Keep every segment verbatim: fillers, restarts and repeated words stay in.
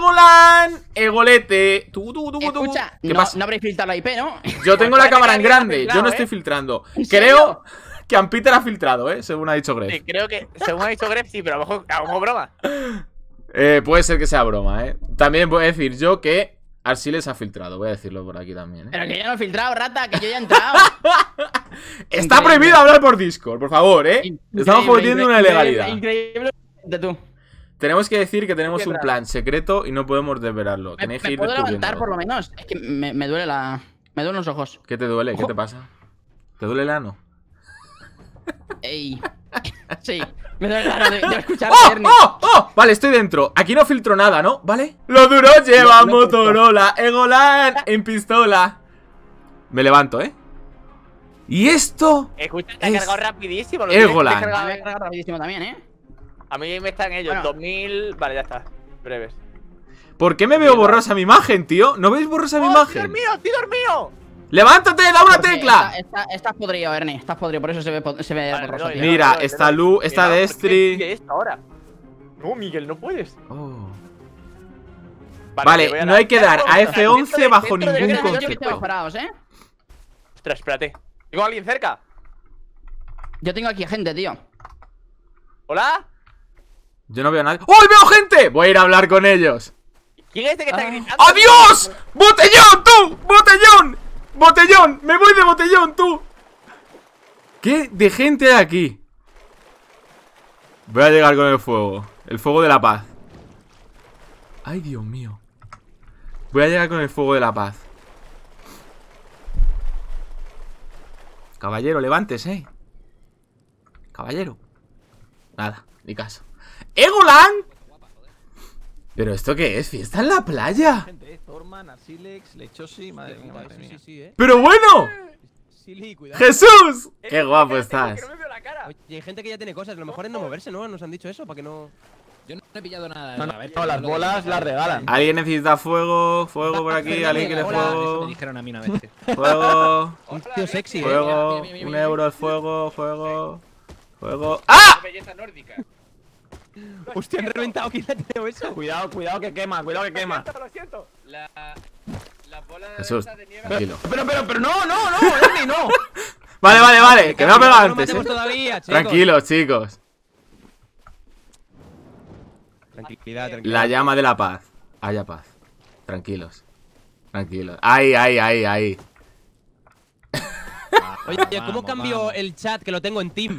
Egolan, Egolete. Tú, tú, tú, tú. Escucha, ¿Qué no, pasa? no habréis filtrado la I P, ¿no? Yo tengo la cámara en grande, yo no ¿eh? estoy filtrando. ¿En serio? Creo que Ampiter ha filtrado, ¿eh? Según ha dicho Gref. Sí, creo que, según ha dicho Gref, sí, pero a lo mejor hago broma. Eh, puede ser que sea broma, ¿eh? También voy a decir yo que Arsiles ha filtrado. Voy a decirlo por aquí también, ¿eh? Pero que yo no he filtrado, rata, que yo ya he entrado. Está Increíble. prohibido hablar por Discord, por favor, ¿eh? Increíble, Estamos cometiendo una increíble, ilegalidad. Increíble, increíble, tú. Tenemos que decir que tenemos ¿Qué un tal? plan secreto y no podemos desvelarlo. Me, Tenéis que me ir puedo levantar descubriéndolo. por lo menos. Es que me, me duele la... Me duelen los ojos. ¿Qué te duele? ¿Qué Ojo. te pasa? ¿Te duele el ano? Ey. Sí. Me duele la de, de escuchar ¡Oh! Ernie. ¡Oh! ¡Oh! Vale, estoy dentro. Aquí no filtro nada, ¿no? ¿Vale? Lo duro lleva No, no Motorola. Egolan en pistola. Me levanto, ¿eh? ¿Y esto? Escucha, te ha Es cargado rapidísimo. Lo tienes Egolan. A mí descargado. me he cargado rapidísimo también, ¿eh? A mí me están ellos, Bueno. dos mil. Vale, ya está. Breves. ¿Por qué me veo borrosa mi imagen, tío? ¿No veis borrosa mi ¡Oh, estoy imagen? dormido! ¡Estoy dormido! ¡Levántate! ¡Da una Porque tecla! está- está- Estás podrido, Ernie. Estás podrido, por eso se ve, po- se ve Vale, borroso, le doy, tío. le doy, Mira, le doy, está le doy. Lu, está Mira, ¿por qué Destri. sigue esto ahora? No, Miguel, no puedes. Oh. Vale, Vale, te voy a no dar- hay que dar a F once Dentro de- bajo dentro de- ningún Yo creo que concepto. estamos parados, ¿eh? Ostras, espérate. ¿Tengo a alguien cerca? Yo tengo aquí gente, tío. ¿Hola? Yo no veo a nadie. ¡Oh, veo gente! Voy a ir a hablar con ellos. ¿Quién es este que está Ah. gritando? ¡Adiós! ¡Botellón, tú! ¡Botellón! ¡Botellón! ¡Me voy de botellón, tú! ¿Qué de gente hay aquí? Voy a llegar con el fuego. El fuego de la paz. Ay, Dios mío. Voy a llegar con el fuego de la paz. Caballero, levántese, ¿eh? Caballero. Nada, ni caso. ¡Egolan! ¿Pero esto qué es? ¿Fiesta en la playa? Gente, Thorman, Arsilex, Lechosi, madre mía, madre mía. Sí, sí, eh. ¡Pero bueno! Silly, cuidado. ¡Jesús! Eh, ¡Qué guapo espérate, estás! que no me veo la cara. Oye, hay gente que ya tiene cosas, lo mejor es no moverse, ¿no? Nos han dicho eso, para que no... Yo no he pillado nada. No, no, A ver, no, las lo que bolas dice. las regalan. ¿Alguien necesita fuego? ¿Fuego por aquí? Fernando, ¿Alguien quiere hola. Eso fuego? me dijeron a mí una vez. Fuego, Un tío sexy, eh. fuego, mira, mira, mira, un mira. euro al fuego, fuego, fuego. ¡Ah! Belleza nórdica. Hostia, han reventado. ¿Quién ha tenido eso? Cuidado, cuidado que quema, cuidado que Lo quema. siento, lo siento. La, la bola Jesús, esa de nieve. tranquilo. Pero, pero, pero, no, no, no, Ernie, no. Vale, vale, vale, que me ha pegado No lo antes, matemos eh. todavía, chicos. Tranquilos, chicos. Tranquilidad, tranquilidad. La llama de la paz. Haya paz. Tranquilos. Tranquilos. Ahí, ahí, ahí, ahí. Oye, ¿cómo Vamos, cambio vamos. el chat que lo tengo en Team?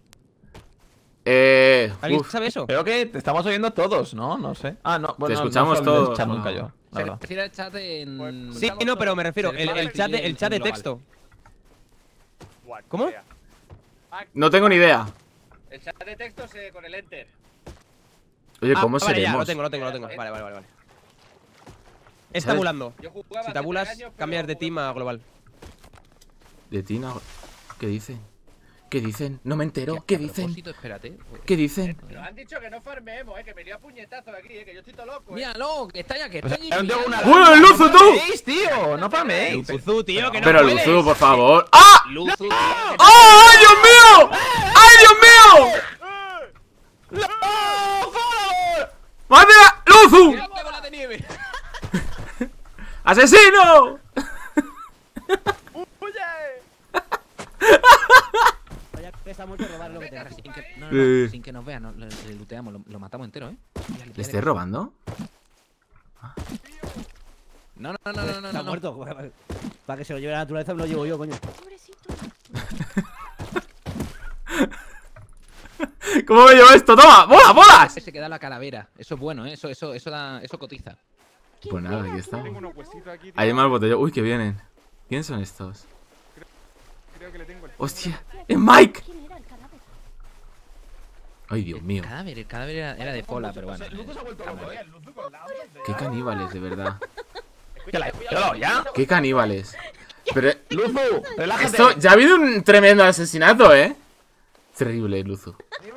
Eh. ¿Alguien Uf. sabe eso? Creo que te estamos oyendo todos, ¿no? No sé. Ah, no, bueno, escuchamos no suelo todos, escuchar ¿no? nunca yo, la Se verdad. refiere al chat en... Sí, no, pero me refiero, Se el, refiere el al chat de, en- el chat de en global. texto. Buah, ¿Cómo? idea. Ah, No tengo ni idea. el chat de texto se con el enter. Oye, Ah, ¿cómo vale, ya, seremos? lo tengo, lo tengo, lo tengo. Vale, vale, vale, vale. Es ¿Sabes? tabulando. Yo jugaba Si tabulas, hace tres años, pero cambias de jugué team a poco. global. De Tina. ¿Qué dicen? ¿Qué dicen? No me entero. ¿Qué A dicen? propósito, espérate. ¿Qué dicen? Nos han dicho que no farmemos, eh, que me dio a puñetazos aquí, eh, que yo estoy todo loco, eh. Míralo, que está ya, que Pues, estoy... eh, tengo una- ¡Uy, el Luzu, tú! ¡Farméis, tío! ¡No farméis! Luzu, tío, que no Pero puedes. Luzu, por favor. ¡Ah! Luzu, ¡Ah! ¡Ay, Dios mío! ¡Ay, Dios mío! ¡Madre! ¡Luzu! ¡Mira la bola de nieve! ¡Asesino! Sin que, no, no, Eh. no, sin que nos vean, no, le, le looteamos, lo, lo matamos entero, ¿eh? Mira, ¿Le estoy robando? No, no, no, no, no, no, Está no. muerto. Para que se lo lleve la naturaleza, me lo llevo yo, coño. ¿Cómo me llevo esto? ¡Toma! ¡Bola, bolas! Se queda la calavera. Eso es bueno, ¿eh? Eso, eso, eso, da, eso cotiza. Pues nada, aquí estamos. Tengo unos huesitos aquí, tío. Hay más botellón. Uy, que vienen. ¿Quién son estos? Creo que le tengo el ¡Hostia! ¡Es Mike! ¿Quién era el cadáver? ¡Ay, Dios mío! El cadáver, el cadáver era, era de Pola, pero bueno. Luzu se ha vuelto loco, eh. ¡Qué caníbales, de verdad! Que la he pillado ya. ¡Qué caníbales! Pero Luzu, relájate. esto, ya ha habido un tremendo asesinato, ¿eh? Terrible, Luzu.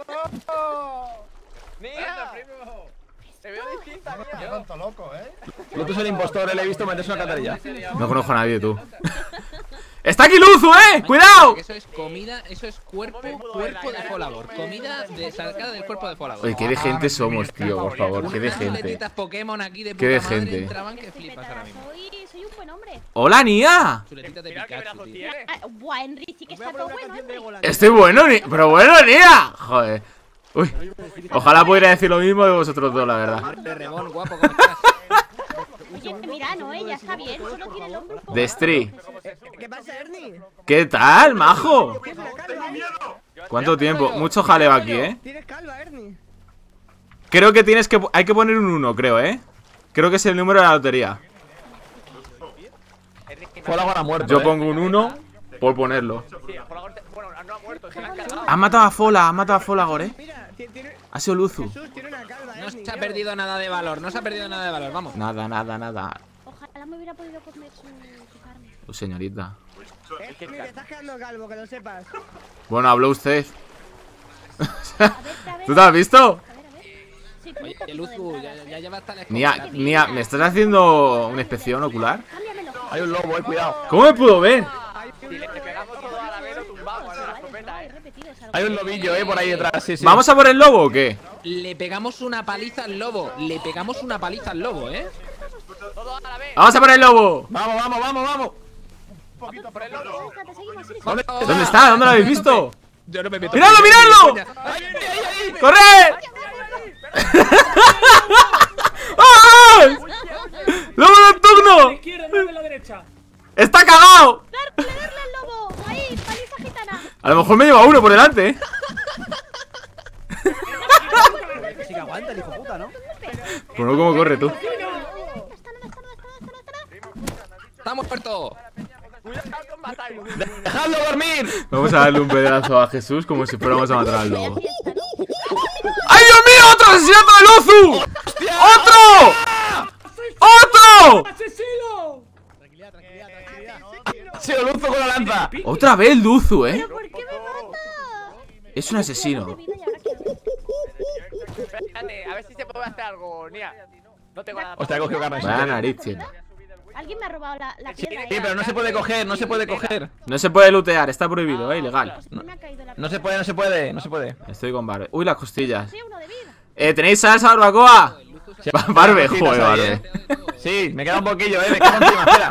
¡Mira! primo! ¡Te veo distinta, mía! Luzu es el impostor, le he visto meterse en una cantarilla. No conozco a nadie, tú. ¡Está aquí Luzu, eh! ¡Cuidado! Eso es comida, eso es cuerpo, cuerpo de Folagor. Comida de sacada del cuerpo de Folagor. Oye, qué de gente somos, tío, por favor, qué de Unas gente. chuletitas Pokémon aquí de Qué de puta madre gente. entraban que flipas ahora mismo. Soy, soy un buen hombre. ¡Hola, Nia! Chuletitas de Mira qué Pikachu, brazos tío. tiene. Ah, buah, Henry, sí que está todo bueno, Henry. Estoy bueno, ni... pero bueno, Nia. Joder. Uy. Ojalá pudiera decir lo mismo de vosotros dos, la verdad. De Rebón, guapo, ¿cómo estás? Oye, este mira, no, ella está bien, solo tiene el hombro un poco. Destri. ¿Qué pasa, Ernie? ¿Qué tal, majo? ¿Tienes una calva, Ernie? ¿Cuánto tiempo? Mucho jaleo aquí, eh. ¿Tienes calva, Ernie? Creo que tienes que... Hay que poner un uno, creo, eh. Creo que es el número de la lotería. Folagor ha muerto. Yo eh. pongo un uno por ponerlo. Sí, a Folagor te- bueno, no ha muerto, se la han cargado. Han matado a Fola, han matado a Folagor, eh. Mira, ti- tiene... Ha sido Luzu. Jesús tiene una calva, No Ernie. se ha míralo. perdido nada de valor, no se ha perdido nada de valor, vamos. Nada, nada, nada. Ojalá me hubiera podido comer su, su carne. Oh, señorita. Ernie, te estás quedando calvo, que lo sepas. Bueno, habló usted. A ver, a ver. ¿Tú te has visto? A ver, a ver. Sí, tú un Oye, poquito Luzu, del ya, brazo, ya ¿eh? lleva hasta la Nia, escopeta. Nia, ¿me estás haciendo una inspección ocular? Cámbiamelo. Hay un lobo, eh, cuidado. ¿Cómo me pudo ver? Si le pegamos todo a la vez, lo tumbamos a la Vale, escopeta, no, eh. he repetido, es algo Hay un que- lobillo, eh, por ahí detrás. Sí, sí. ¿Vamos a por el lobo o qué? Le pegamos una paliza al lobo, le pegamos una paliza al lobo, ¿eh? Todo a la vez. ¡Vamos a por el lobo! Vamos, vamos, vamos, vamos. Poquito por el lobo. Te seguimos, Iris. ¿Dónde, ¿Dónde está? ¿Dónde lo habéis visto? Yo no me meto. ¡Miradlo, miradlo! ¡Corred! ¡Ah! ¡Lobo nocturno! ¡Está cagado! ¡Darle, darle al lobo! ¡Ahí, paliza gitana! A lo mejor me lleva uno por delante, eh. Sí que aguanta el hijo puta, ¿no? Pero no como corre tú. ¡Está, no, está, no, está, no, está, no, está, no! ¡Estamos muertos! Cuidado con Batayo. ¡Dejadlo dormir! Vamos a darle un pedazo a Jesús como si fuéramos a matar al Vaya lobo. fiesta, ¿no? ¡Ay, Dios mío! ¡Otro asesinato de Luzu! ¡Otro! ¡Otro! Tranquilidad, tranquilidad, tranquilidad. Ha sido Luzu con la lanza. Otra vez Luzu, eh. ¿Por qué me mata? Es un asesino. De vida y ahora qué hago. Espérate, a ver si se puede hacer algo, Nia. No tengo nada. Hostia, he cogido carne. sí. Vaya nariz, chico. Alguien me ha robado la, la Sí, piedra. ¿eh? pero no se puede coger, no se puede coger. No se puede lootear, está prohibido, eh, ilegal. Pues me ha caído la No se piedra. puede, no se puede, no se puede. Estoy con Barbe. Uy, las costillas. Sí, uno de vida. Eh, ¿tenéis salsa barbacoa? Sí, Ba- Barbe, sí, joder, sí, Barbe. eh. Sí, me queda un poquillo, eh, me queda encima, espera.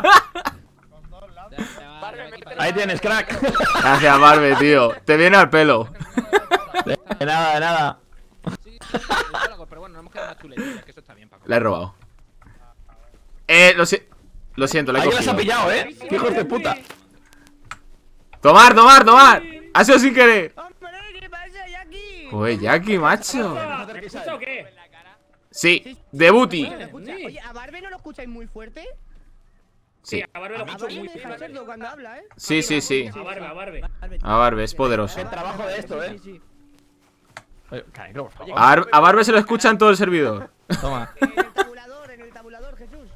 Ahí tienes, crack. Gracias, Barbe, tío. Te viene al pelo. De nada, de nada. Pero bueno, no hemos quedado más chuletitas, que eso está bien, Paco. La he robado. Eh, lo, si- lo siento, la he Ahí las ha cogido. pillado, eh. ¡Qué hijos de puta! Tomar, tomar, tomar. Ha sido sin querer. ¡Hombre, qué pasa, Jackie! Joder, Jackie, macho. ¿Me escucha o qué? Sí, de booty. ¿Me escucha? Oye, ¿a Barbe no lo escucháis muy fuerte? Sí, A Barbe lo A escucho Barbe muy me deja fuerte. serlo cuando habla, ¿eh? sí, sí, sí. A Barbe, a Barbe. A Barbe, es poderoso. El trabajo de esto, Sí, eh. sí. Oye, Canicro, por favor. A, Bar- a Barbe se lo escucha en todo el servidor. Toma. En el tabulador, en el tabulador, Jesús.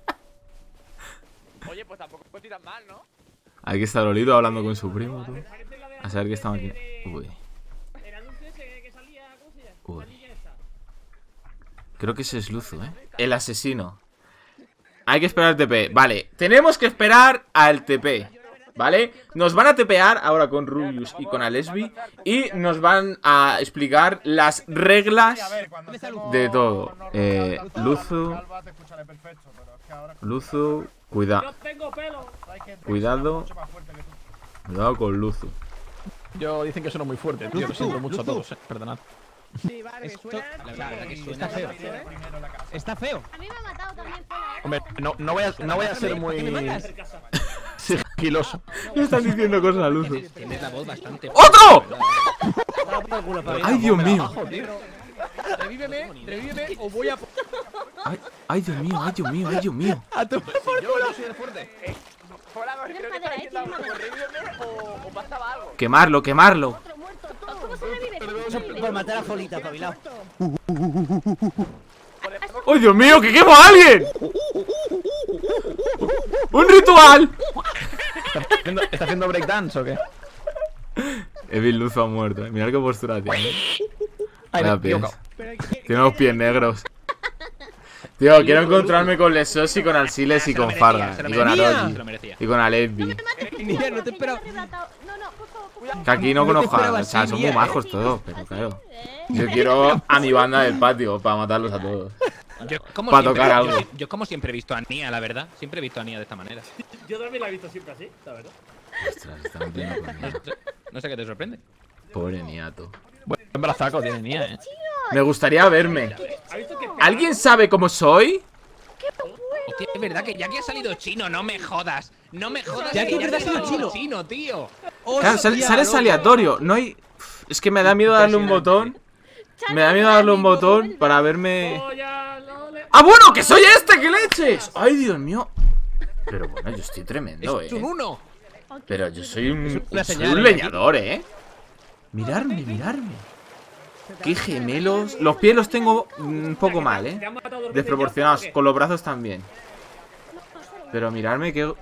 Oye, pues tampoco estoy tan mal, ¿no? Aquí está Lolito hablando con su primo, tú. A saber qué estamos aquí. Uy, El anuncio ese que salía, ¿cómo se llama? uy. La niña esta. Creo que ese es Luzu, eh. El asesino. Hay que esperar al T P. Vale, tenemos que esperar al T P. ¿Vale? Nos van a tepear ahora con Rubius y con Alesbi. Y nos van a explicar las reglas de todo. Eh, Luzu. Luzu. Cuidado. Yo tengo pelo. Cuidado. Cuidado con Luzu. Yo dicen que suena muy fuerte, tío. Lo siento mucho a todos, eh. Perdonad. Sí, Barbe, suena. La verdad que suena Está feo. Está feo. A mí me ha matado también fuera, ¿eh? Hombre, no, no, voy a, no voy a ser muy sigiloso. Me están diciendo cosas a Luzu. Tienes la voz bastante. ¡Otro! Dale por el culo, Fabián. ¡Ay, Dios mío! Revíveme, revíveme o voy a. ¡Ay, ay, Dios mío! ¡Ay, Dios mío! ¡Ay, Dios mío! Yo, yo soy el fuerte. Folagor, creo que estás diciendo algo como revíveme o, o pasaba algo. ¡Quemarlo, quemarlo! Otro muerto. ¿Cómo se revive? ¿Cómo se revive? Por matar a Folita, Fabilao. ¡Ay, Dios mío! ¡Que quemo a alguien! ¡Un ritual! ¿Está haciendo, ¿está haciendo breakdance o qué? Evil Luzu ha muerto. Mirad qué postura tiene. Ay, me he Vaya pies. equivocado. Pero ¿qué- Tiene los pies negros. Tío, quiero encontrarme con Lesos y con Alciles y con Farda. Y con Aroji. Se lo merecía. Y con Alepbi. Nia, no te esperaba. No, no, por favor, por favor. Que aquí no No te conozco a... esperaba O sea, así, son muy Nia, majos eh. todos, pero claro. ¿Eh? Yo quiero a mi banda del patio para matarlos a todos. Yo como, Pa' siempre, tocar yo- algo. yo, yo como siempre he visto a Nia, la verdad. Siempre he visto a Nia de esta manera. Yo también la he visto siempre así, la verdad. Ostras, está metiendo No, conmigo. no sé qué te sorprende. Pobre niato. Buen brazaco tiene Nia, eh. Me gustaría verme. ¿Has visto que ¿Alguien sabe cómo soy? Hostia, es verdad que ya que ha salido chino, no me jodas. No me jodas. Ya que es verdad, ha salido chino. chino, tío. Claro, sale, Hostia, sale loco. aleatorio. No hay. Es que me da miedo darle un botón. Me da miedo darle un botón para verme. ¡Ah, bueno! ¡Que soy este! ¡Que leches! ¡Ay, Dios mío! Pero bueno, yo estoy tremendo, Es un eh. uno. Pero yo soy un, una soy señal, un ¿eh? leñador, eh. Mirarme, mirarme. Qué gemelos. Los pies los tengo un poco mal, eh. Desproporcionados. Con los brazos también. Pero mirarme que...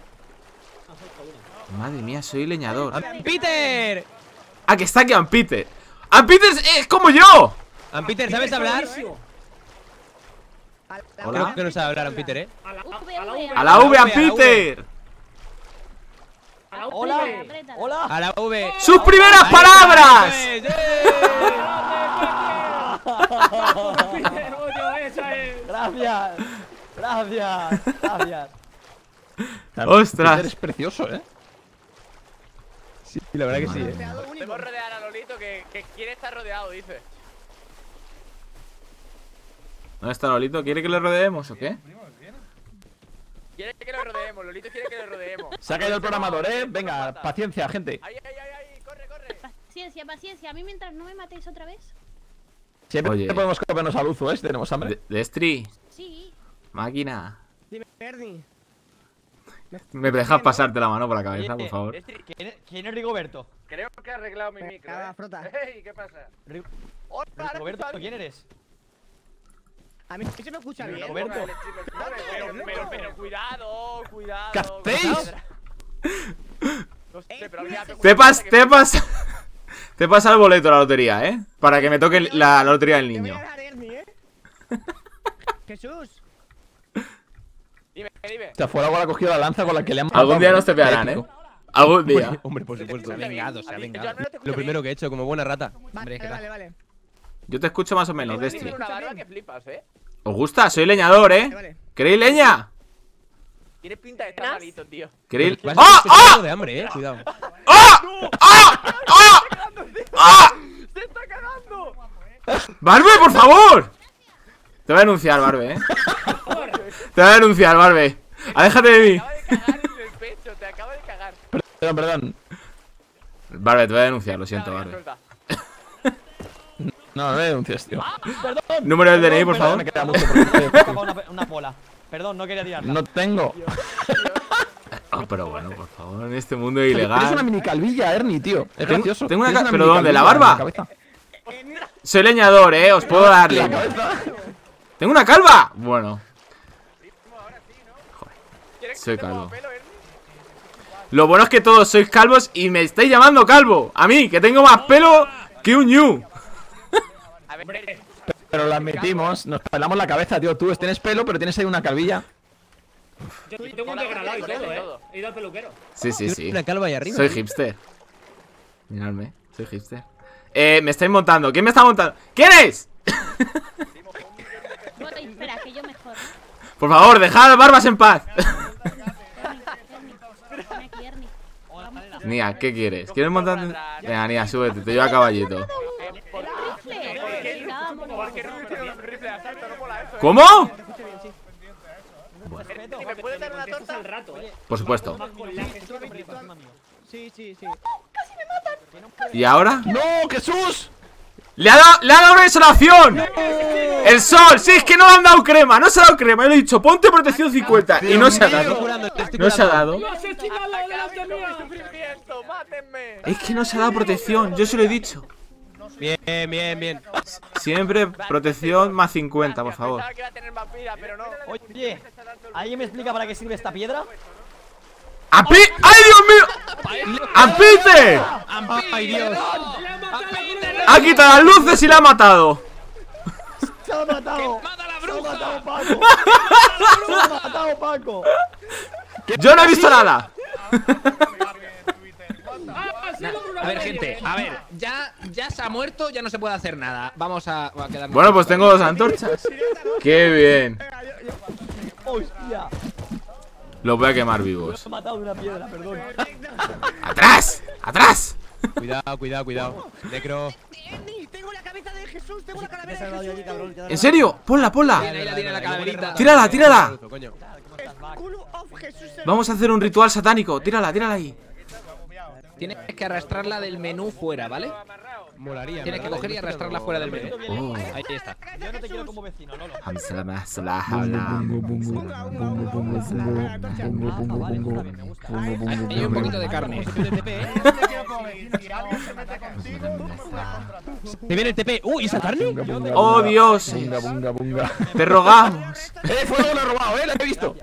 Madre mía, soy leñador. ¡Peter! Ah, que está aquí Ampeter. Ampeter es, es como yo. Peter, ¿sabes hablar? Hola. Creo que no sabe hablar Peter, eh. A la V, Ampeter. Hola. Hola. A la V. ¡Sus primeras palabras! Eso es, eh. Gracias. Gracias. Gracias. Ostras. Peter es precioso, eh. Sí, la verdad que sí, eh. Debemos rodear a Lolito que, que quiere estar rodeado, dice. ¿Dónde está Lolito? ¿Quiere que le rodeemos o qué? Quiere que lo rodeemos, Lolito quiere que lo rodeemos. Se ha caído el programador, eh. Venga, paciencia, gente. Ahí, ahí, ahí, ahí, corre, corre. Paciencia, paciencia. A mí mientras no me matéis otra vez. Siempre Oye. podemos comernos al uso, eh. Si tenemos hambre. De Destri. Sí. Máquina. Dime, Ernie. ¿Me dejas pasarte la mano por la cabeza, por favor? ¿Quién es, quién es Rigoberto? Creo que ha arreglado mi micro. Ah, ¿eh? frota. Ey, ¿qué pasa? Hola, Rigoberto, ¿quién eres? A mí se me escucha bien. Rigoberto. Pero, pero, pero, cuidado, cuidado. ¿Qué hacéis? No sé, pero habría que Te pas, que- te pasa. Te pasa el boleto a la lotería, ¿eh? Para que me toque la, la lotería del Te voy niño. a dejar, Ernie, eh. Jesús. Dime, dime. O sea, fuera ahora ha cogido la lanza con la que le han matado. Algún día nos te pegarán, ¿eh? Algún día. Hombre, por supuesto. Se ha vengado, se ha A mí- yo vengado. al menos te escucho Lo primero que he hecho, como buena rata. Hombre, ¿qué Vale, tal? vale, vale. Yo te escucho más o menos, bien. Destri. Tienes una barba que flipas, ¿eh? ¿Os gusta? Soy leñador, ¿eh? Vale, vale. ¿Queréis leña? Tienes pinta de estar malito, tío. ¿Queréis...? Vas ¡Ah! a ¡Ah! algo de hambre, eh. Cuidado. ¡Ah! ¡Ah! ¡Ah! ¡Ah! ¡Se está cagando! ¡Barbe, por favor! Te voy a denunciar, Barbe, ¿eh? Te voy a denunciar, Barbe. Aléjate de mí. Te acaba de cagar en el pecho, te acaba de cagar. Perdón, perdón. Barbe, te voy a denunciar, lo siento, Venga, Barbe. suelta. No, no me denuncies, tío. Número del D N I, por No favor. me queda mucho por Una, una pola. Perdón, no quería tirarla. No tengo. Oh, pero bueno, por favor, en este mundo Tienes una ilegal. mini calvilla, Ernie, tío. Es Tengo- gracioso. tengo una Tienes ca- ¿pero mini dónde? ¿La calvilla barba? en cabeza. Soy leñador, ¿eh? Os puedo dar La leña. cabeza. ¿Tengo una calva? Bueno, ¿Quieres que soy te mueva calvo. pelo, Ernie? Lo bueno es que todos sois calvos y me estáis llamando calvo. A mí, que tengo más pelo que un ñu. A ver, Pero la metimos, nos pelamos la cabeza, tío. Tú tienes pelo, pero tienes ahí una calvilla. Yo tengo un degradado y todo, ¿eh? He ido al peluquero. Sí, sí, sí. Una calva ahí arriba. Soy hipster. Miradme, soy hipster. Eh, me estáis montando. ¿Quién me está montando? ¿Quién es? Bueno, espera, que yo mejor. Por favor, dejad las barbas en paz. Ven aquí, Ernie. Nia, ¿qué quieres? ¿Quieres montar? Venga, Nia, súbete, te llevo a caballito. Rifle. Venga, vámonos. rifle de asalto, no mola eso. ¿Cómo? ¿Y me puedes dar una torta? Al rato, ¿eh? Por supuesto. Sí, sí, sí. ¿Y ahora? ¡No, Jesús! ¡Le ha dado, le ha dado una insolación! ¡El sol! Sí, es que no le han dado crema. No se ha dado crema. Yo le he dicho, ponte protección cincuenta. Y no se ha dado. No se ha dado. ¡Sufrimiento! ¡Mátenme! Es que no se ha dado protección. Yo se lo he dicho. Bien, bien, bien. Siempre protección más cincuenta, por favor. Pensaba que iba a tener más vida, pero no. Oye, ¿alguien me explica para qué sirve esta piedra? ¡Api! ¡Ay, Dios mío! ¡Ampite! Ay, Dios. Ha quitado las luces y la ha matado. ¡Se ha matado! ¡Mata la ¡Lo ha matado Paco! ¡Lo ha matado Paco! ¡Yo no he visto nada! A ver, gente, a ver, ya, ya se ha muerto, ya no se puede hacer nada. Vamos a, a quedarnos. Bueno, pues tengo dos antorchas. ¡Qué bien! ¡Hostia! Los voy a quemar vivos. Lo he matado de una piedra, perdón. ¡Atrás! ¡Atrás! Cuidado, cuidado, cuidado. Necro. Tengo la cabeza de Jesús, tengo la calavera de Jesús. ¿En serio? ¡Ponla, ponla! Ahí la tiene la calaverita. ¡Tírala, tírala! Coño. School of Jesús. Vamos a hacer un ritual satánico. Tírala, tírala ahí. Tienes que arrastrarla del menú fuera, ¿vale? Molaría. Tienes que coger y arrastrarla fuera del menú. Oh. Ahí está. Yo no te quiero como vecino, Lolo. Hay un poquito de carne. ¿Te viene el T P? ¡Uy, esa carne! ¡Oh, Dios! Bunga, bunga, bunga. ¡Te rogamos! ¡Eh, fuego lo he robado, eh! ¡La he visto!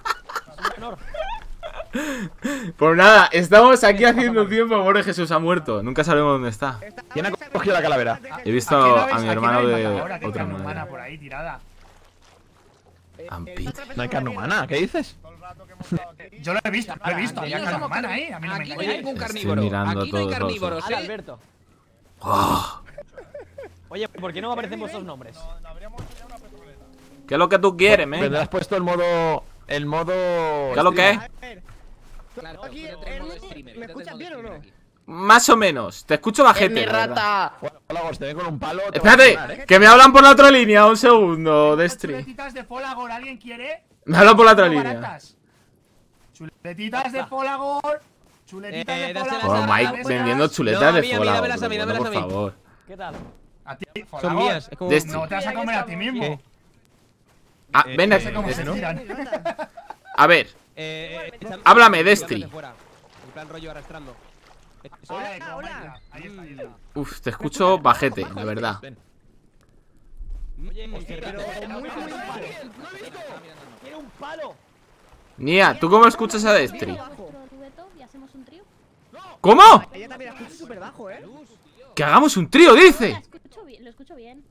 Pues nada, estamos aquí haciendo tiempo. Pobre Jesús ha muerto. Nunca sabemos dónde está. ¿Quién ha cogido la calavera? He visto a mi hermano de otra manera. por ahí tirada. Ampit. No hay carne humana, ¿qué dices? Yo lo he visto, lo he visto. Aquí Había no somos carne humana carni- ahí. A mí no me Aquí no hay engañáis. ningún Estoy carnívoro. mirando Aquí no hay todos los carnívoros, Vale, ¿eh? Alberto. Oh, Oye, ¿por qué no me aparecen vuestros nombres? ¿qué es lo que tú quieres, men? Tendrás puesto el modo... El modo... ¿Qué es lo que es? Claro, Aquí, pero tengo modo Ernie, streamer, ¿me entonces escuchas modo bien o no? streamer aquí. Más o menos. Te escucho bajete. la verdad. rata! Hola, Gos, te ven con un palo... te vas a Espérate, ganar, ¿eh? que me hablan por la otra línea. Un segundo, Destry. Chuletitas de Folagor, ¿alguien quiere? Me hablan por la otra Muy línea. baratas. Chuletitas de Folagor. Chuletitas Eh, de dáselas Folagor. Oh, a- Mike buenas. vendiendo chuletas No, a de mí, a mí, Folagor. dámelas a mí, Bueno, dámelas por a mí. favor. ¿Qué tal? A ti, Son Folagor. mías. Es como... Destiny. No te vas a comer a ti mismo. ¿Qué? Ah, Eh, ven eh, aquí. No sé cómo se ¿no? tiran. A ver, Eh, eh, echando- Háblame, echando Destry. desde fuera. En plan rollo arrastrando. Vale, como hola. Minecraft. Ahí está, ahí está. uf, te escucho bajete, la verdad. Ven. Oye, Hostia, pero pero- muy, muy palo. Quiero un palo. Nia, ¿tú cómo escuchas a Destry? Nuestro dueto y hacemos un trío. ¿Cómo? Ella también la escucho súper bajo, ¿eh? Que hagamos un trío, La dice. escucho bien, lo escucho bien.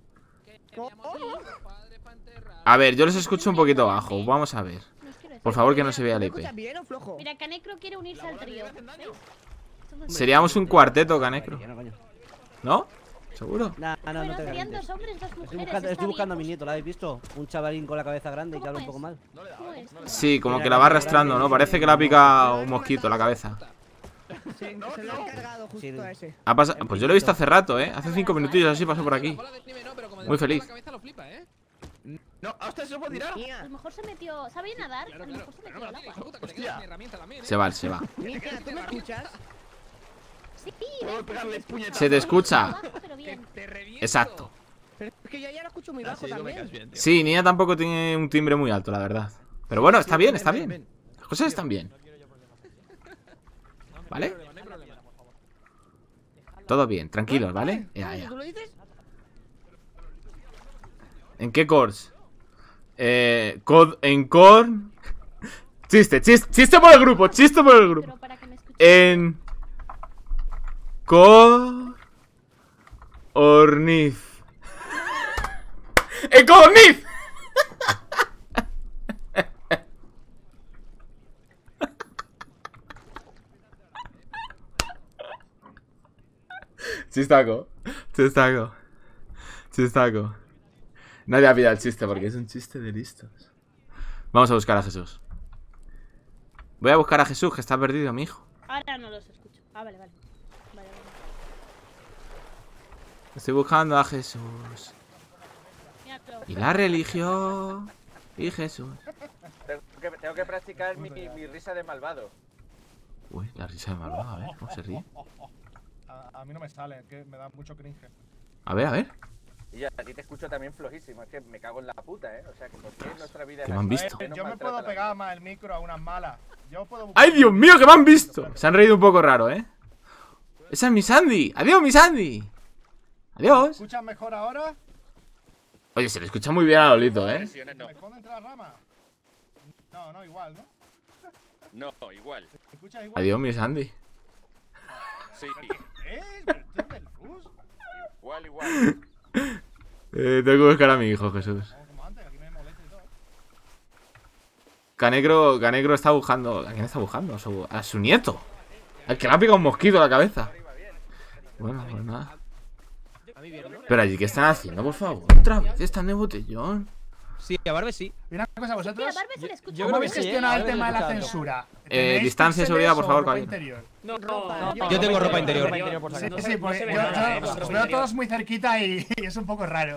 A ver, yo los escucho un poquito bajo. Vamos a ver. No os quiero decir. Por favor, que no se vea el ¿Me I P. escuchas bien o flojo? Mira, Canecro quiere unirse al trío. ¿Veis? Seríamos un cuarteto, Canecro. ¿No? ¿Seguro? Nah, no, Bueno, no te serían calientes. dos hombres, dos Estoy mujeres. buscando, está estoy buscando a mi bien, nieto, ¿la habéis visto? Un chavalín con la cabeza grande y que habla un poco mal. ¿cómo es? ¿Cómo es? Sí, como que la va arrastrando, ¿no? Parece que le ha picado un mosquito en la cabeza. Sí, se lo han cargado justo Sí. a ese. Ha pasado... Pues yo lo he visto hace rato, ¿eh? Hace cinco minutillos así pasó por aquí. Muy feliz. No, hostia, ¿se lo puedo tirar? A lo mejor se metió. ¿Sabía nadar? A lo mejor se metió al agua. Se va, se va. Mira, ¿tú me escuchas? Sí, Puedo pegarle puñetazo. Se te escucha. bajo, pero bien. Exacto. Pero es que yo ya lo escucho muy Ah, bajo sí, tú me caes también. bien, tío. Sí, Nia tampoco tiene un timbre muy alto, la verdad. Pero bueno, está bien, está bien. Las cosas están bien. ¿Vale? Todo bien, tranquilos, ¿vale? Ya, ya. ¿Tú lo dices? ¿En qué cores? Eh, cod, en core. Chiste, chiste, chiste por el grupo, chiste por el grupo. Pero para que me escuchen. En Cor Orniz. ¡En Corniz! Chistaco, chistaco, chistaco. Nadie ha pillado el chiste porque es un chiste de listos. Vamos a buscar a Jesús. Voy a buscar a Jesús, que está perdido, mi hijo. Ahora no los escucho. Ah, vale, vale. Vale, vale. Estoy buscando a Jesús. Mira, pero- Y la religión. Y Jesús. Tengo que, tengo que practicar mi, mi risa de malvado. Uy, la risa de malvado, a ver, ¿cómo se ríe? A, a mí no me sale, que me da mucho cringe. A ver, a ver. Y yo a ti te escucho también flojísimo, es que me cago en la puta, ¿eh? O sea, que por qué nuestra vida es Que me han así? visto. Que nos Yo me maltrata puedo la pegar más el micro a unas malas. Yo puedo buscar- ¡Ay, Dios mío, que me han visto! Se han reído un poco raro, ¿eh? Esa es mi Sandy. ¡Adiós, mi Sandy! ¡Adiós! ¿Escuchas mejor ahora? Oye, se le escucha muy bien a Lolito, ¿eh? Versiones no. ¿Me escondo entre las ramas? No, no, igual, ¿no? No, igual. ¿Me escuchas igual? Adiós, mi Sandy. Sí, ¿Eh? ¿Pero tú eres del Fus? igual, igual. Eh, tengo que buscar a mi hijo, Jesús. Como- como antes, aquí no hay Canegro, Canegro está buscando. ¿A quién está buscando? A su, a su nieto. Al que le ha picado un mosquito a la cabeza. Bueno, pues nada. Pero allí, ¿qué están haciendo, por favor? Otra vez están en botellón. Sí, a Barbe sí. Y una cosa, vosotros. Yo ¿Cómo creo que habéis sí, gestionado ¿eh? el tema de la Escuchando. censura? Eh, ¿Tenéis distancia de píxeles seguridad, por o favor, ropa caballero. interior? No, no, Yo tengo ropa interior. Sí, sí, pues yo, yo os veo todos muy cerquita y, y es un poco raro.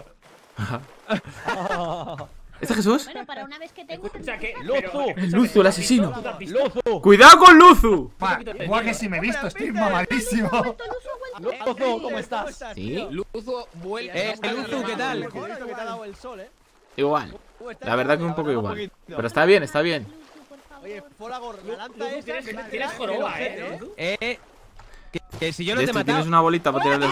¿Este es Jesús? Bueno, para una vez que tengo. Escucha, que. ¡Luzu! El Luzu, el asesino. ¡Luzu! ¡Cuidado con Luzu! Pa, igual que si me he visto, estoy mamadísimo. ¡Luzu! ¿Cómo estás? Sí, Luzu, vuelve. Eh, Luzu, ¿qué tal? Esto que te ha dado el sol, eh. igual. La verdad que un poco igual. Pero está bien, está bien. Oye, Folagor, la lanza Luzu, esa. tienes, tienes joroba, eh. Eh. Que, que si yo no De te he este matado. tienes una bolita para tirarle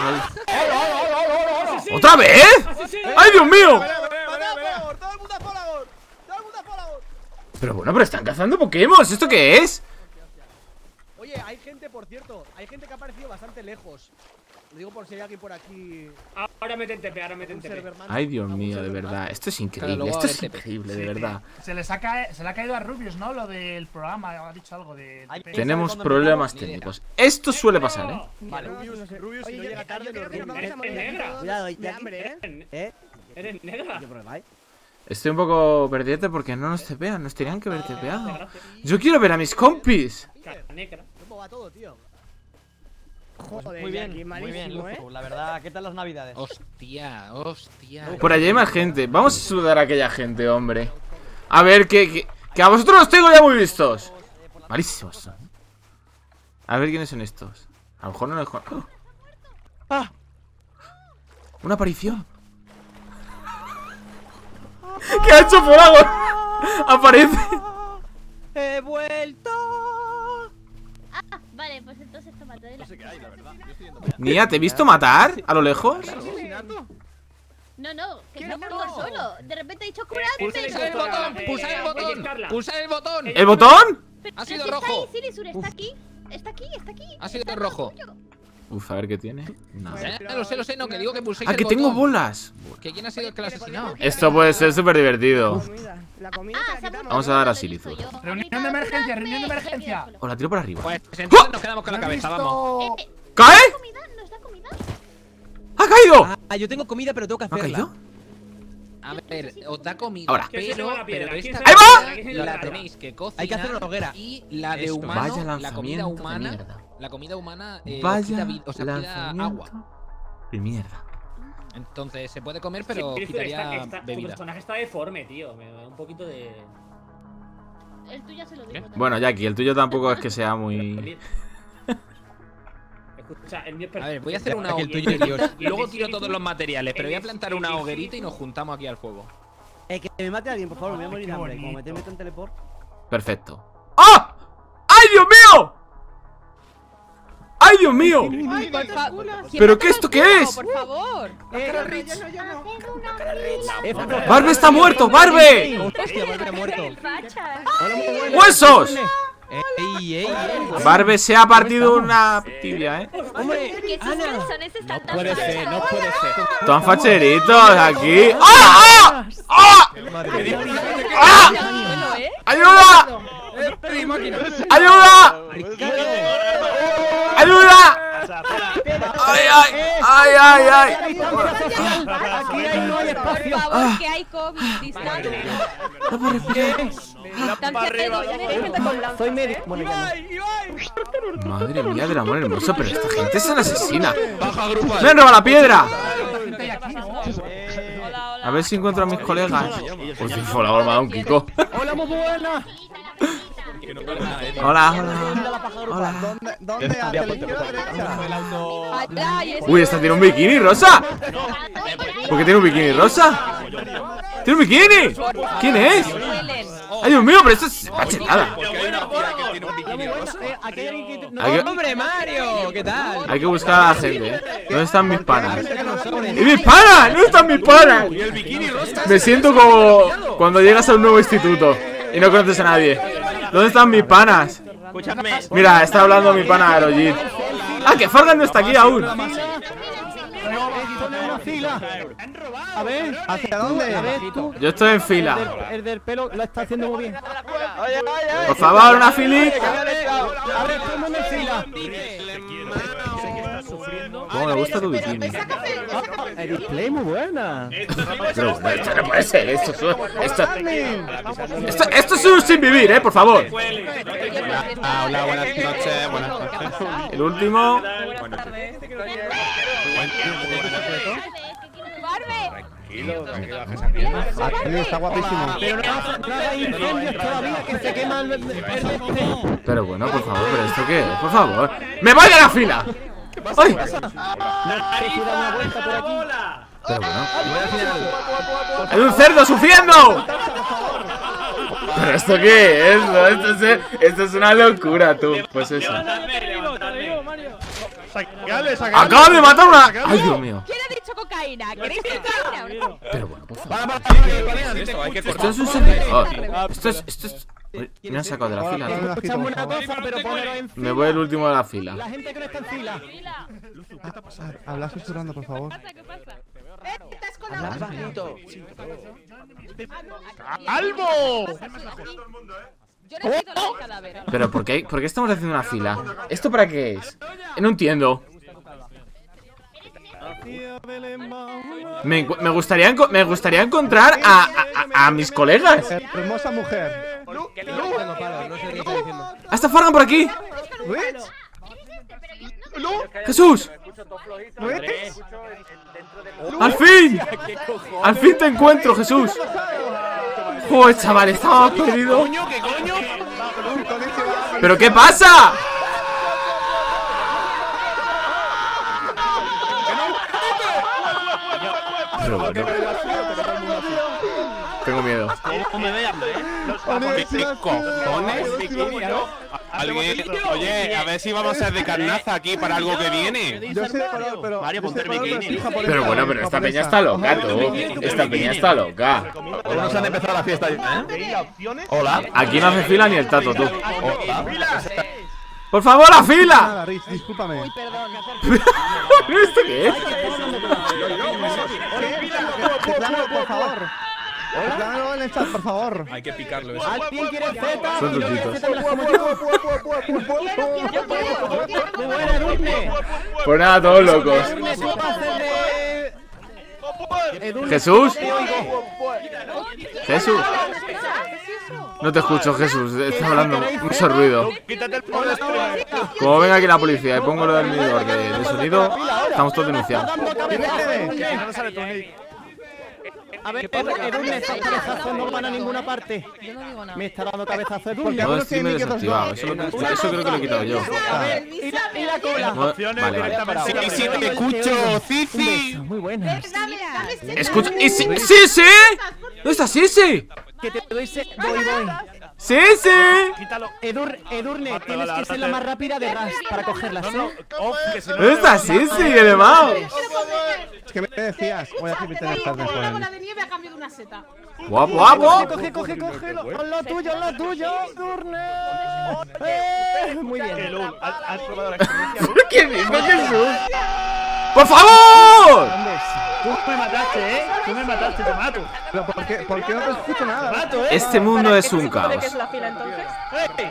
el ¿Otra vez? ¡Ay, Dios mío! Folagor, todo el mundo a Folagor. Todo el mundo a Folagor. Pero bueno, pero están cazando Pokémon. ¿Esto qué es? Oye, hay gente, por cierto, hay gente que ha aparecido bastante lejos. Lo digo por si hay alguien por aquí. Ahora mete en T P, ahora mete en Un T P. serverman. Ay, Dios mío, de verdad. Esto es increíble. luego Esto a es ver, T P. increíble, de verdad. Se les ha, cae, se le ha caído a Rubius, ¿no? Lo del programa, ha dicho algo de. Hay- Tenemos ¿Sabes dónde problemas Ni idea. técnicos. Esto suele pasar, ¿eh? Vale, Rubius, Rubius, si no llega tarde, lo Eres negra. Cuidado, De ya. hambre, ¿Eh? ¿eh? Eres negra. ¿Qué problema hay? Estoy un poco perdiente porque no nos tepean. Nos tenían que haber tepeado. Yo quiero ver a mis compis. Negra. ¿Cómo va todo, tío? Joder, Muy bien, Jackie, muy bien, malísimo, ¿eh? Luzu. La verdad, ¿qué tal las navidades? Hostia, hostia. Por allí hay más gente. Vamos a saludar a aquella gente, hombre. A ver, que, que, que a vosotros los tengo ya muy vistos. Malísimos son. A ver quiénes son estos. A lo mejor no les conozco. ¡Ah! Una aparición. ¿Qué ha hecho Folagor? Aparece. ¡He vuelto! Ah, vale, pues entonces toma todo. No sé qué hay, la verdad. Nia, ¿te he visto matar a lo lejos? No, no, que no muerto solo. De repente he dicho Pulsa curarte. el botón, Eh, pulsa el botón, pellizcarla. pulsa el botón. ¿El botón? Pero Ha si sido está rojo. ahí, Sirisur, está aquí. Está aquí, está aquí. Ha sido Está rojo. tuyo. Uf, a ver qué tiene. No. Eh, lo sé, lo sé, no, que digo que pulséis Ah, el que tengo botón. bolas. ¿Que quién ha sido el que lo ha asesinado? Esto puede ser súper divertido. La comida Ah, se se ha la quitamos. Vamos a dar a Lo he Sirisur. visto yo. Reunión Ahorita de emergencia, curarme. reunión de emergencia. O la tiro por arriba. Pues entonces nos quedamos con la cabeza, vamos. Eh, eh, ¿Cae? ¿comida? ¿Nos da comida? ¡Ha caído! Ah, yo tengo comida, pero tengo que ¿Ha hacerla. caído? A ver, os da comida, Ahora. ¿Quién se pero, lleva la piedra? pero ¿Quién esta se lleva la comida piedra? la tenéis que cocinar. Hay que hacer una hoguera. Y la de Esto. humano, Vaya la comida lanzamiento de humana, mierda. la comida humana eh, os Vaya quita vi- o sea, quita agua. lanzamiento de mierda. Entonces se puede comer, pero Sí, quitaría esta- esta- Tu bebida. personaje está deforme, tío. Me da un poquito de. El tuyo se lo digo. ¿Qué? también. Bueno, Jackie, el tuyo tampoco es que sea muy... Escucha, el mío es A ver, voy a hacer una Que el tuyo es Dios. hoguerita y luego tiro todos los materiales, pero voy a plantar una hoguerita y nos juntamos aquí al fuego. Eh, que me mate a alguien, por favor, me voy a morir de Qué hambre. Como me bonito. te meto en teleport. Perfecto. ¡Ah! ¡Ay, Dios mío! ¡Ay, Dios mío! Ay, por favor. ¿Pero qué esto qué es? Por favor. ¡Barbe está muerto! ¡Barbe! Hostia, Barbe ha muerto. ¡Huesos! Ey, ey, ey. Barbe se ha partido una tibia, ¿eh? Hombre, Que sus Ana. corazones están tan Puede ser, no puede ser. Están facheritos aquí. ¡Ah! ¡Ah! ¡Ah! ¡Ah! Bueno, ¿eh? ¡Ayuda! ¡Ayuda! ¡Ayuda! ¡Ay, ay! ¡Ay, ay, ay! Aquí ahí no hay Por espacio. favor, que hay COVID. Distancia. Distancia cero. Ya no hay gente con lanza. Soy médico. Bueno, ya no. Madre mía del amor hermoso, pero esta gente es una asesina. Baja grupo. ¡Me han robado la piedra! Hola, hola. A ver si encuentro a mis colegas. Pues sí, por favor, me ha dado un Kiko. Hola, muy buena. Hola, hola. Hola. ¿Dónde? ¿A la izquierda o derecha? Allá, y ese- Uy, esta tiene un bikini rosa. ¿Por qué tiene un bikini rosa? ¡Tiene un bikini! ¿Quién es? Huelen. ¡Ay, Dios mío! Pero esto es machelada. Aquí hay alguien que. Hay que, ¡Hombre, Mario! ¿Qué tal? hay que buscar a la gente, ¿eh? ¿Dónde están mis panas? ¡Y mis panas! ¿Dónde están mis panas? Me siento como cuando llegas a un nuevo instituto y no conoces a nadie. ¿Dónde están mis panas? Escúchame. Mira, está hablando mi pana Aerojit. Ah, que Fargan no está aquí aún. A ver, ¿hacia dónde? A ver, tú. Yo estoy en fila. El del pelo lo está haciendo muy bien. Oye, oye, Por favor, una filita. A ver, todo el mundo en fila. Cómo me gusta tu bikini. El display muy buena. Pero bueno, esto no puede ser. Esto, es- esto, esto, esto es un sin vivir, eh, por favor. Ah, hola, buenas noches. Buenas noches. El último. Está guapísimo. Pero no haga incendios todavía, que se queman el este. Pero bueno, por favor, ¿pero esto qué es? Por favor. ¡Me voy de la fila! ¡Ay! No sé si da una vuelta por aquí. Pero bueno. ¡Hay un cerdo sufriendo! ¿Pero esto qué es? No, Esto es, esto es una locura, tú. Pues eso. ¡Acabo de matar una! ¡Ay, Dios mío! ¿Quién ha dicho cocaína? ¿Queréis cocaína? Pero bueno, por favor. Para, para, para, Esto hay que Esto es un servidor. Esto es. Esto es. Uy, me han sacado de la fila, ¿no? Escuchadme una cosa, pero ponelo en fila. Me voy el último de la fila. La gente que no está en fila. Habla susurrando, por favor. ¿Qué pasa? Eh, estás con Hablas bajito. ¡Albo! Yo necesito la del cadáver. Pero ¿por qué, ¿por qué estamos haciendo una fila? ¿Esto para qué es? No entiendo. Me, encu- me gustaría enco- me gustaría encontrar a, a, a mis colegas. Hermosa mujer. No tengo palo, no sé qué está diciendo. ¡Hasta Fargan por aquí! ¡Jesús! ¡Al fin! ¡Al fin te encuentro, Jesús! ¡Joder, chaval! Estaba perdido. ¿Qué coño? ¿Pero qué pasa? Pero bueno. Tengo miedo. ¿Cómo me vean, eh? ¿Qué cojones? Alguien, oye, a ver si vamos a ser de carnaza aquí para algo que viene. Yo sé, pero, pero Mario, yo ponte sé, el pero bikini. es japonesa, Pero bueno, pero esta peña está loca, tú. Esta peña está loca. No se han empezado la fiesta ya, ¿eh? Hola. Aquí no hace fila ni el tato, tú. ¡Por favor, la fila! Nada, Rich, discúlpame. Uy, perdón. ¿Esto qué es? Reclámalo, por favor. Reclámalo en el chat, por favor. Hay que picarlo eso. ¿Alguien quiere Z? Son Y yo tontitos. Z me las como yo. Muy buena, Edurne. Pues nada, todos locos. Edurne, tú haces de... Edurne, ¿Jesús? te oigo. ¿Jesús? No te escucho, Jesús. Está hablando mucho ruido. Como venga aquí la policía y pongo lo del medidor de, de sonido, estamos todos denunciados. A ver, Edurne, estos cabezazos no van a ninguna parte. Yo no digo nada. Me está dando cabezazo Edurne. No, estoy medio desactivado. Eso, lo- eso creo que lo he quitado yo. A ver, y la, y la cola. No, vale, vale. Sí, sí, te escucho, Cici. Muy buena. Escucha. ¿Y sí? ¡Sí, sí! ¿Dónde está Sisi? Que te doy se... Voy, voy. ¡Sí, sí! Edur, Edurne, tienes que ser la más rápida de Ras para cogerlas, ¿eh? ¿Dónde está Sisi, elevado? Es que me decías, voy a repetir el tarde con él. de nieve a cambio de una seta. ¡Guapo, guapo! Coge, coge, coge, haz lo tuyo, haz lo tuyo, Edurne. Eh, muy bien. ¿Has probado la experiencia? ¿Qué dice Jesús? ¡Por favor! Tú me mataste, ¿eh? Tú me mataste, te mato. Pero ¿por qué, por qué no te escucho nada? Mato, ¿eh? Este mundo es un ¿Para qué caos. es la fila entonces? ¡Eh!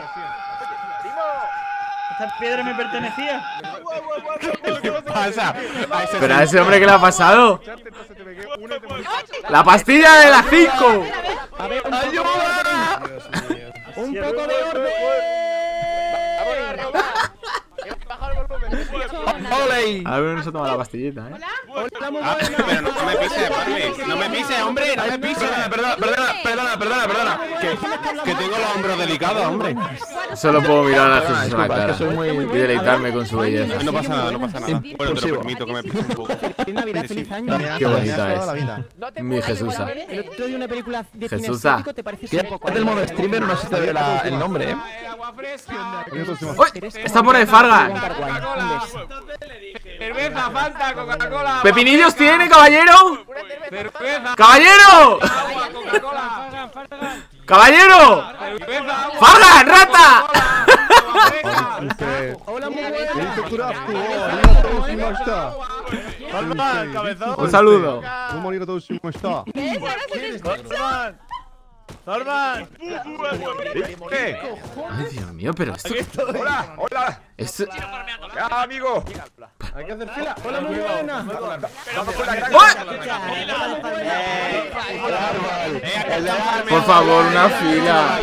Esta piedra me pertenecía. ¿Qué pasa? ¿Pero a ese hombre qué le ha pasado? ¡La pastilla de las cinco! A ver, un poco de orden. ¡Ole! A ver, no se toma la pastillita, ¿eh? Hola, muy Ah, buena. pero no me pises, Barbie. No me pises, hombre, no me pises. Perdona, perdona, perdona, perdona, perdona. Que, que tengo los hombros delicados, hombre. Solo puedo mirar a Jesús a la Disculpa, es cara que soy muy- y deleitarme con su belleza. No pasa nada, no pasa nada. Bueno, te lo Impulsivo. permito que me pise un poco. Feliz Navidad, feliz año. Qué bonita toda la es. vida. Mi Jesusa. El otro día una película de cine Jesusa. asiático, ¿te parece un poco? Es del modo streamer, no sé si te ve la- el nombre, ¿eh? ¡Uy! Está por ahí Fargan. Cerveza, Fanta, Coca-Cola. ¿Pepinillos tiene, caballero? Cerveza. ¡Caballero! Coca-Cola. ¡Caballero! Cerveza. ¡Fargan, rata! Hola, muy buena. Un saludo. Un bonito todo está. ¡Norman! ¿Qué? Ay, Dios mío, pero esto... ¡Hola! ¡Hola! Esto... ¡Ya, amigo! Hay que hacer fila. ¡Hola, muy buena! ¡Vamos con la gran... Por favor, una fila.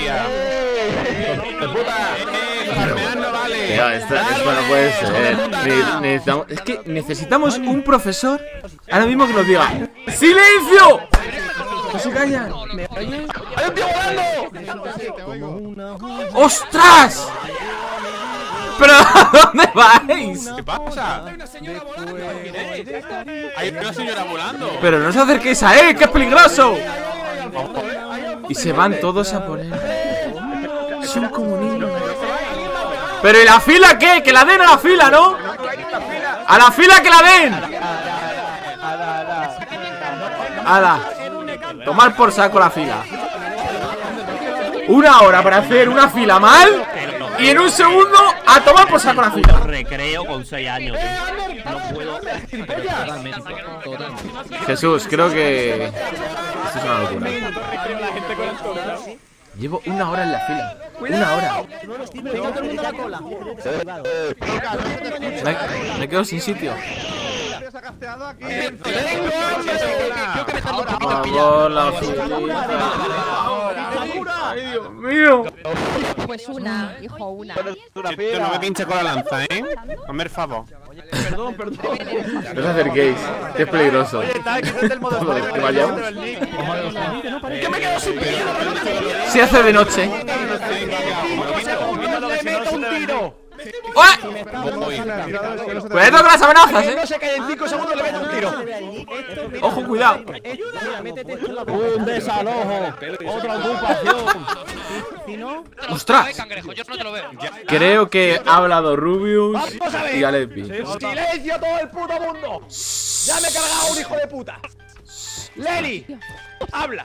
Tío, esto, esto no puede ser. Ne- necesitamos, es que necesitamos un profesor ahora mismo que nos diga ¡silencio! No se callan. ¡Hay un tío volando! ¡Ostras! ¿Pero a dónde vais? ¿Qué pasa? Hay una señora volando. Pero no os acerquéis a él, que es peligroso. Y se van todos a por él. Son como niños. ¿Pero y la fila qué? Que la den a la fila, ¿no? ¡A la fila que la den! ¡Hala! Tomar por saco la fila. Una hora para hacer una fila mal. Y en un segundo a tomar por saco la fila. Recreo con seis años. No puedo. Totalmente. Jesús, creo que... esto es una locura. Llevo una hora en la fila. Una hora. Me, me quedo sin sitio. Por la fila. Ay, Dios mío. Pues una, hijo, una. Esto no me pinche con la lanza, ¿eh? Hazme el favor. Perdón, perdón. No os acerquéis, que es peligroso. Oye, tal, quítate el modo Que vayamos. ¿Qué me quedo sin vida? Se hace de noche. ¡Le meto un tiro! ¡Ué! Cuidado con las amenazas, eh. No se cae en cinco segundos, le meto un tiro. Ojo, cuidado. Un desalojo. Otra ocupación. ¡Ostras! Creo que ha hablado Rubius Vamos a ver. y Alepi. ¡Silencio todo el puto mundo! ¡Ya me he cargado a un hijo de puta! ¡Leli! ¡Habla!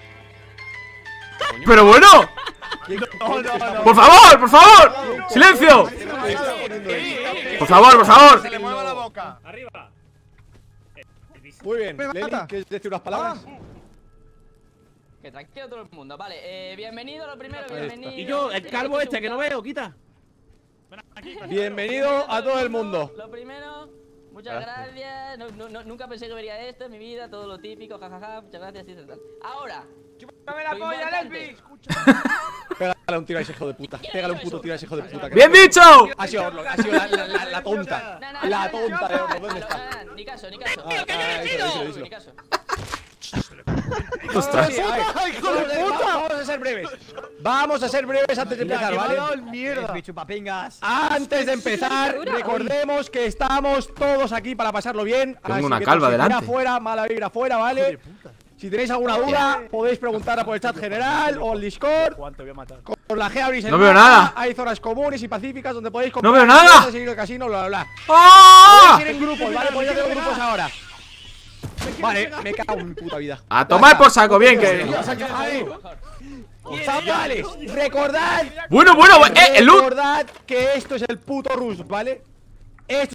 ¡Pero bueno! No, no, no. ¡Por favor, por favor! ¡Silencio! ¡Por favor, por favor! ¡Se le mueva la boca! ¡Arriba! Muy bien, Leli, ¿quieres decir unas palabras? Que tranquilo todo el mundo, vale, eh, bienvenido lo primero, bienvenido. Y yo, el calvo este que no veo, quita. Bienvenido a todo el mundo. Lo primero, muchas gracias, no, no, no, nunca pensé que vería esto en mi vida, todo lo típico, jajaja, muchas gracias, y tal. Ahora, ¡Chúpame la polla, Lesbi! Pégale un tiro a ese hijo de puta. Pégale un puto tiro a ese hijo de puta. ¡Bien dicho! Ha sido Orlok, ha sido la, la, la, la tonta. La tonta de Orlok, ¿dónde está? ni caso, ni caso. Ah, ah, díselo, díselo, díselo. Ni caso. ¡Ostras! Sí, a ver, ¡hijo de puta! Vamos a ser breves. Vamos a ser breves antes de empezar, ¿vale? ¡Mierda! ¡Chupapingas! Antes de empezar, recordemos que estamos todos aquí para pasarlo bien. Tengo Así una que calva toxicidad delante. Fuera, mala vibra fuera, ¿vale? Si tenéis alguna duda, podéis preguntar por el chat general o el Discord. ¿Cuánto voy a matar? Con la Geabris en No veo mapa, nada. Hay zonas comunes y pacíficas donde podéis No veo comprar nada. de seguir el casino, bla bla bla. ¡Ah! Podéis ir en grupos, ¿vale? Podéis hacer grupos ahora. Vale, me cago en mi puta vida. A tomar por saco, bien que... Chavales, recordad. Bueno, bueno, eh, el loot. Recordad que esto es el puto Rush, ¿vale? Esto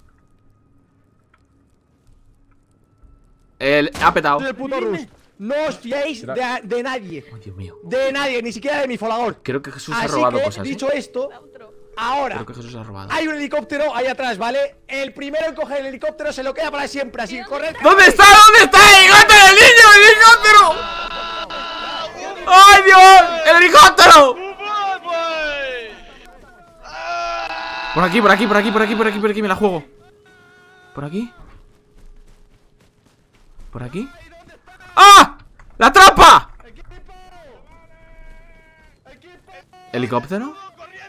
El... ha petado. es el puto Rush. No os fiéis de, de nadie. Ay, Dios mío. De nadie, ni siquiera de mi folador. Creo que Jesús ha Así robado que, cosas, ¿eh? dicho esto, ahora Creo que Jesús ha robado. hay un helicóptero ahí atrás, ¿vale? El primero en coger el helicóptero se lo queda para siempre, así, correcto. ¿Dónde está? ¿Dónde está el helicóptero? ¡El niño! ¡El helicóptero! ¡Ay, Dios! ¡El helicóptero! Por aquí, por aquí, por aquí, por aquí, por aquí, por aquí, me la juego. ¿Por aquí? ¿Por aquí? ¡Ah! ¡La trampa! ¿Helicóptero?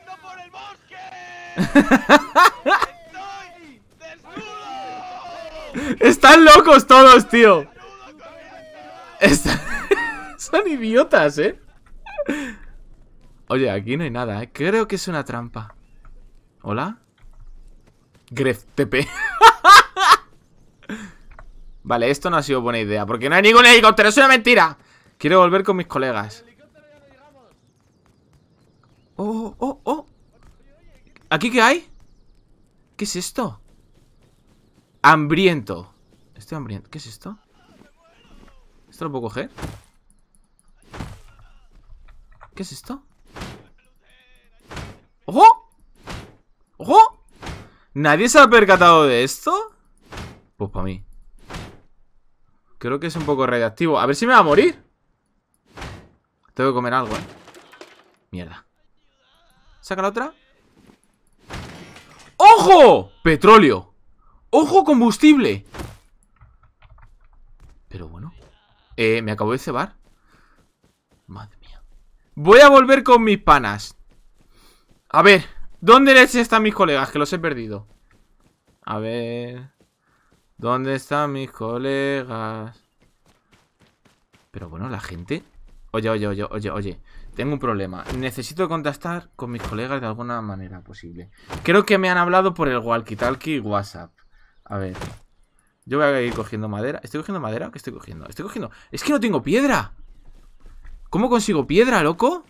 Están locos todos, tío. Están... Son idiotas, ¿eh? Oye, aquí no hay nada, ¿eh? Creo que es una trampa. ¿Hola? Gref T P. Vale, esto no ha sido buena idea, porque no hay ningún helicóptero, es una mentira. Quiero volver con mis colegas. Oh, oh, oh. ¿Aquí qué hay? ¿Qué es esto? Hambriento. Estoy hambriento. ¿Qué es esto? ¿Esto lo puedo coger? ¿Qué es esto? ¡Ojo! ¡Ojo! ¿Nadie se ha percatado de esto? Pues para mí. Creo que es un poco radiactivo. A ver si me va a morir. Tengo que comer algo, eh. Mierda. ¿Saca la otra? ¡Ojo! Petróleo. ¡Ojo, combustible! Pero bueno. Eh, me acabo de cebar. Madre mía. Voy a volver con mis panas. A ver, ¿dónde leches están mis colegas? Que los he perdido. A ver. ¿Dónde están mis colegas? Pero bueno, la gente. Oye, oye, oye, oye, oye. Tengo un problema. Necesito contactar con mis colegas de alguna manera posible. Creo que me han hablado por el walkie-talkie y WhatsApp. A ver. Yo voy a ir cogiendo madera. ¿Estoy cogiendo madera o qué estoy cogiendo? Estoy cogiendo... ¡Es que no tengo piedra! ¿Cómo consigo piedra, loco?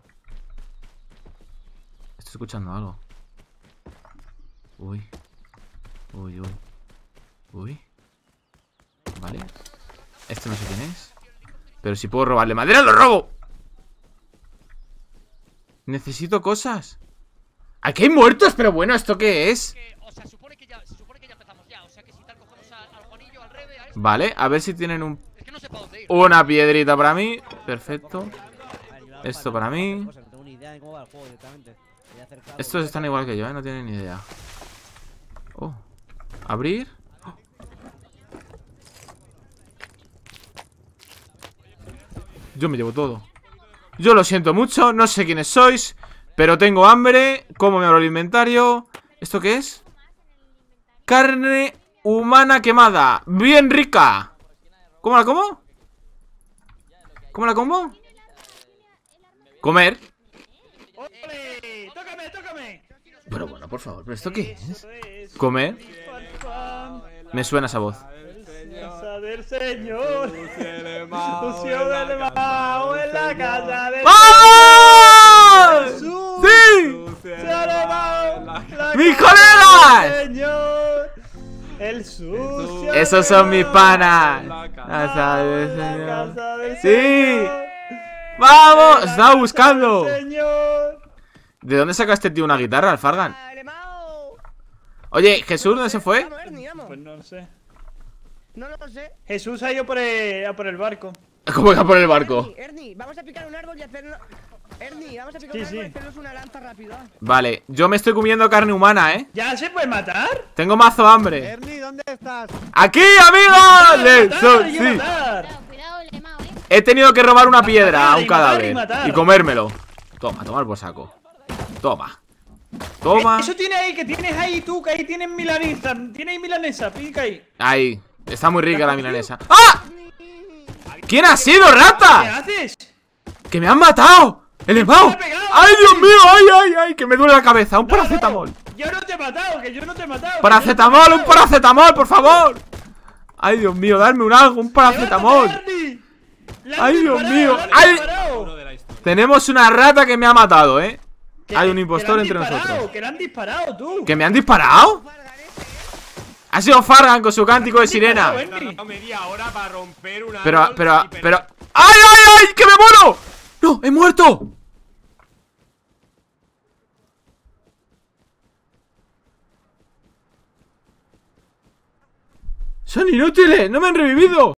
Estoy escuchando algo. Uy. Uy, uy. Uy. Vale. Este no sé quién es. Pero si puedo robarle madera, ¡lo robo! Necesito cosas. Aquí hay muertos, pero bueno, ¿esto qué es? Vale, a ver si tienen un... una piedrita para mí. Perfecto. Esto para mí. Estos están igual que yo, ¿eh? No tienen ni idea. Oh. Abrir. Oh. Yo me llevo todo. Yo lo siento mucho, no sé quiénes sois, pero tengo hambre. ¿Cómo me abro el inventario? ¿Esto qué es? Carne humana quemada. Bien rica. ¿Cómo la como? ¿Cómo la como? Comer. ¡Tócame, tócame! Pero bueno, por favor, ¿pero esto qué es? ¿Comer? Me suena esa voz. Del Señor, Lucio del Mao en la casa de ¡vamos! ¡Sí! ¡Mis colegas! El sucio. Esos son mis panas. Casa del Señor. ¡Sí! ¡Vamos! Estaba buscando. ¿De dónde sacaste, tío, una guitarra, Alfargan? Oye, ¿Jesús dónde se fue? Pues no lo sé. No lo sé. Jesús ha ido por el, a por el barco. ¿Cómo que por el barco? Ernie, Ernie, vamos a picar un árbol y hacerlo. Ernie, vamos a picar un Sí, árbol y sí. hacernos una lanza rápido. Vale, yo me estoy comiendo carne humana, ¿eh? ¿Ya se puede matar? Tengo mazo hambre. Ernie, ¿dónde estás? ¡Aquí, amigos! Le- matar, so- hay que sí. matar. He tenido que robar una piedra a un y matar, y cadáver matar. y comérmelo. Toma, tomar por saco. Toma. Toma. Eso tiene ahí, que tienes ahí tú, que ahí tienes milanesa. Tienes ahí milanesa, pica ahí. Ahí. Está muy rica la milanesa. ¡Ah! ¿Quién ha sido, ¿Qué rata? haces? ¡Que me han matado! ¡El Emao! ¡Ay, Dios mío! ¡Ay, ay, ay! Que me duele la cabeza. Un paracetamol. Yo no te he matado, que yo no te he matado. Paracetamol, un paracetamol, por favor. Ay, Dios mío, darme un algo, un paracetamol. Ay, Dios mío. Ay. Tenemos una rata que me ha matado, ¿eh? Hay un impostor entre nosotros. Que le han disparado, tú. ¿Que me han disparado? Ha sido Fargan con su cántico de sirena. Media hora para romper una. Pero, pero, pero. ¡Ay, ay, ay! ¡Que me muero! ¡No! ¡He muerto! ¡Son inútiles! ¡No me han revivido!